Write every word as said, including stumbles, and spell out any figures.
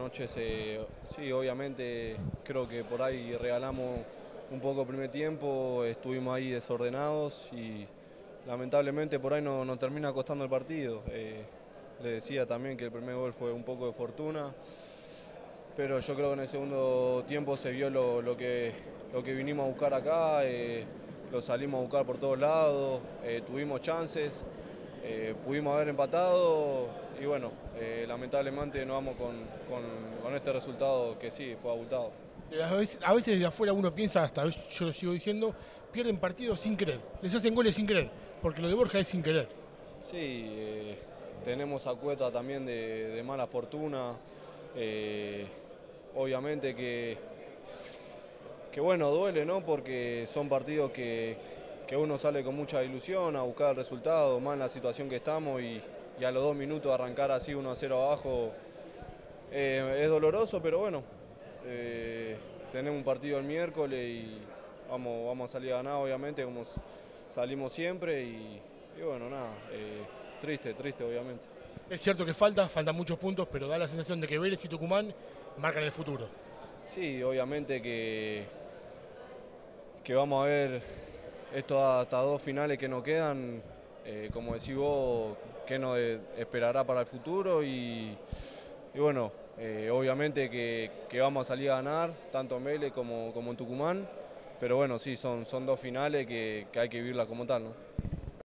noches. Eh, sí, obviamente creo que por ahí regalamos un poco el primer tiempo, estuvimos ahí desordenados y lamentablemente por ahí no- nos termina costando el partido. Eh, le decía también que el primer gol fue un poco de fortuna, pero yo creo que en el segundo tiempo se vio lo, lo que, lo que vinimos a buscar acá, eh, lo salimos a buscar por todos lados, eh, tuvimos chances, eh, pudimos haber empatado y bueno, eh, lamentablemente nos vamos con, con- con este resultado que sí, fue abultado. Eh, A veces, a veces desde afuera uno piensa, hasta yo lo sigo diciendo, pierden partidos sin querer, les hacen goles sin querer, porque lo de Borja es sin querer. Sí, eh, tenemos a Cueta también de, de mala fortuna. eh, obviamente que, que bueno, duele, ¿no? Porque son partidos que, que uno sale con mucha ilusión a buscar el resultado, más en la situación que estamos y, y a los dos minutos arrancar así uno a cero abajo eh, es doloroso, pero bueno, eh, tenemos un partido el miércoles y vamos, vamos a salir a ganar, obviamente, como salimos siempre y, y bueno, nada, eh, triste, triste, obviamente. Es cierto que falta, faltan muchos puntos, pero da la sensación de que Vélez y Tucumán marcan el futuro. Sí, obviamente que, que vamos a ver estos hasta dos finales que nos quedan, eh, como decís vos, qué nos eh, esperará para el futuro y, y bueno, eh, obviamente que, que vamos a salir a ganar, tanto en Vélez como, como en Tucumán, pero bueno, sí, son, son dos finales que, que hay que vivirlas como tal, ¿no?